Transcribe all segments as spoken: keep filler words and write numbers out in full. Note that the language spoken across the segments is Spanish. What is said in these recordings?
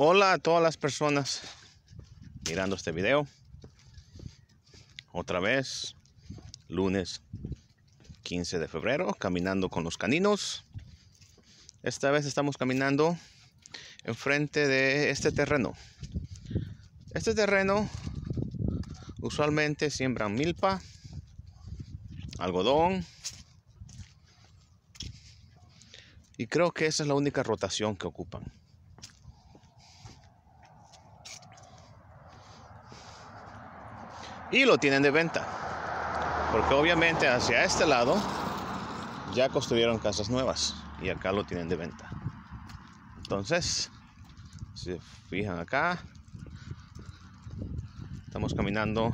Hola a todas las personas mirando este video. Otra vez, lunes quince de febrero, caminando con los caninos. Esta vez estamos caminando enfrente de este terreno. Este terreno usualmente siembran milpa, algodón, y creo que esa es la única rotación que ocupan. Y lo tienen de venta, porque obviamente hacia este lado ya construyeron casas nuevas y acá lo tienen de venta. Entonces, si se fijan acá, estamos caminando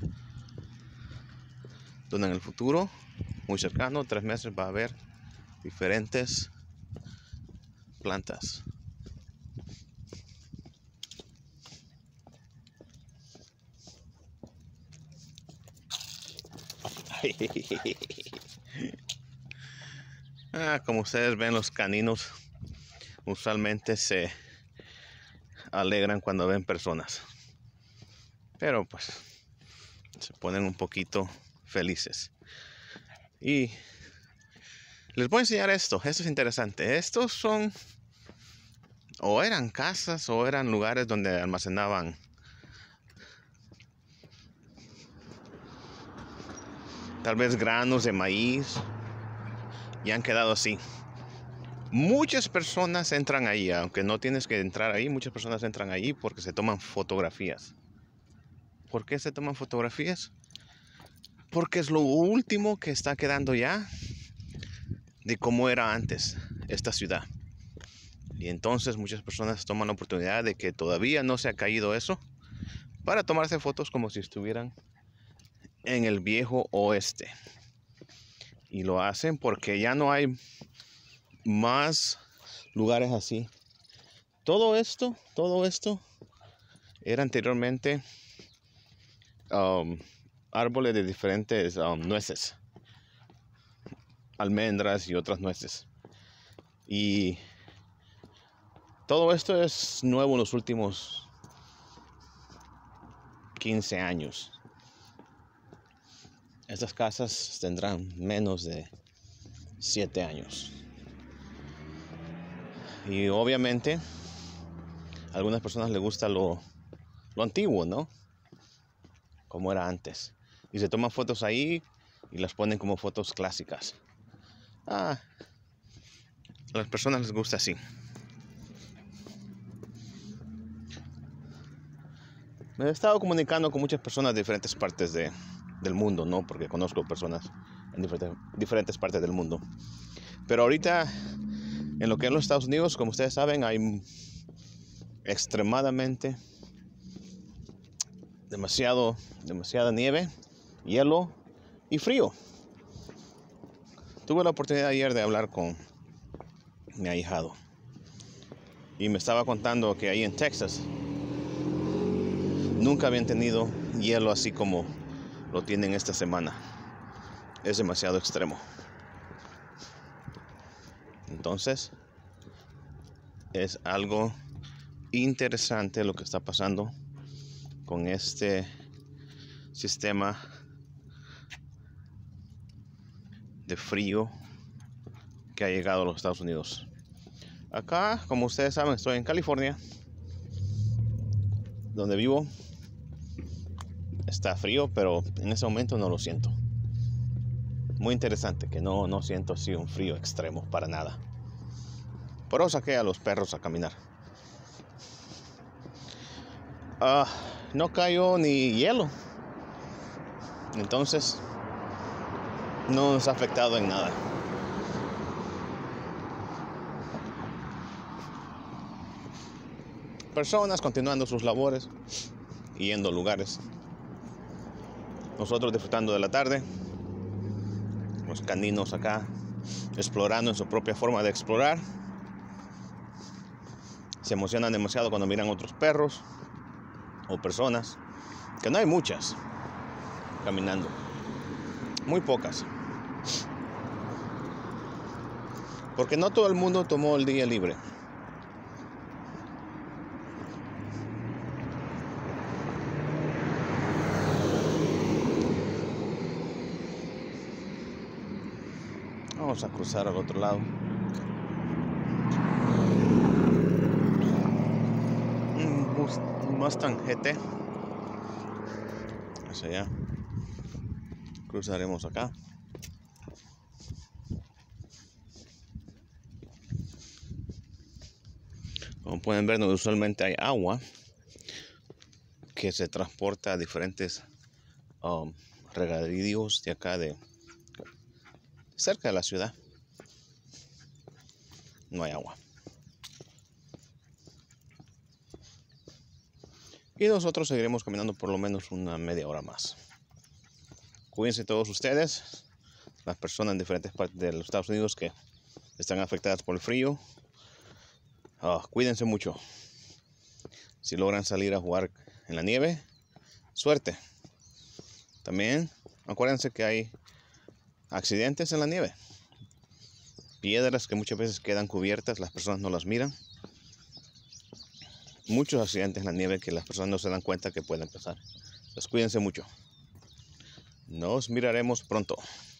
donde en el futuro, muy cercano, tres meses, va a haber diferentes plantas. Ah, como ustedes ven, los caninos usualmente se alegran cuando ven personas, pero pues se ponen un poquito felices. Y les voy a enseñar esto. Esto es interesante. Estos son, o eran casas o eran lugares donde almacenaban tal vez granos de maíz, y han quedado así. Muchas personas entran ahí, aunque no tienes que entrar ahí. Muchas personas entran ahí porque se toman fotografías. ¿Por qué se toman fotografías? Porque es lo último que está quedando ya de cómo era antes esta ciudad. Y entonces muchas personas toman la oportunidad de que todavía no se ha caído eso para tomarse fotos como si estuvieran en el viejo oeste. Y lo hacen porque ya no hay más lugares así. Todo esto, todo esto era anteriormente um, árboles de diferentes um, nueces, almendras y otras nueces. Y todo esto es nuevo en los últimos quince años. Estas casas tendrán menos de siete años. Y obviamente a algunas personas les gusta lo, lo antiguo, ¿no? Como era antes. Y se toman fotos ahí y las ponen como fotos clásicas. Ah, a las personas les gusta así. Me he estado comunicando con muchas personas de diferentes partes de, del mundo, ¿no? Porque conozco personas en diferentes, diferentes partes del mundo. Pero ahorita, en lo que es los Estados Unidos, como ustedes saben, hay extremadamente demasiado, demasiada nieve, hielo y frío. Tuve la oportunidad ayer de hablar con mi ahijado y me estaba contando que ahí en Texas nunca habían tenido hielo así como lo tienen esta semana. Es demasiado extremo. Entonces, es algo interesante lo que está pasando con este sistema de frío que ha llegado a los Estados Unidos. Acá, como ustedes saben, estoy en California, donde vivo. Está frío, pero en ese momento no lo siento. Muy interesante que no, no siento así un frío extremo para nada. Por eso saqué a los perros a caminar. Uh, no cayó ni hielo. Entonces, no nos ha afectado en nada. Personas continuando sus labores, yendo a lugares. Nosotros disfrutando de la tarde. Los caninos acá explorando en su propia forma de explorar. Se emocionan demasiado cuando miran otros perros o personas, que no hay muchas caminando, muy pocas, porque no todo el mundo tomó el día libre. Vamos a cruzar al otro lado. Un Mustang G T. Hacia allá. Cruzaremos acá. Como pueden ver, usualmente hay agua que se transporta a diferentes um, regadíos de acá de cerca de la ciudad. No hay agua. Y nosotros seguiremos caminando por lo menos una media hora más. Cuídense todos ustedes, las personas en diferentes partes de los Estados Unidos que están afectadas por el frío. Uh, cuídense mucho. Si logran salir a jugar en la nieve, suerte. También acuérdense que hay accidentes en la nieve. Piedras que muchas veces quedan cubiertas, las personas no las miran. Muchos accidentes en la nieve que las personas no se dan cuenta que pueden pasar. Pues cuídense mucho. Nos miraremos pronto.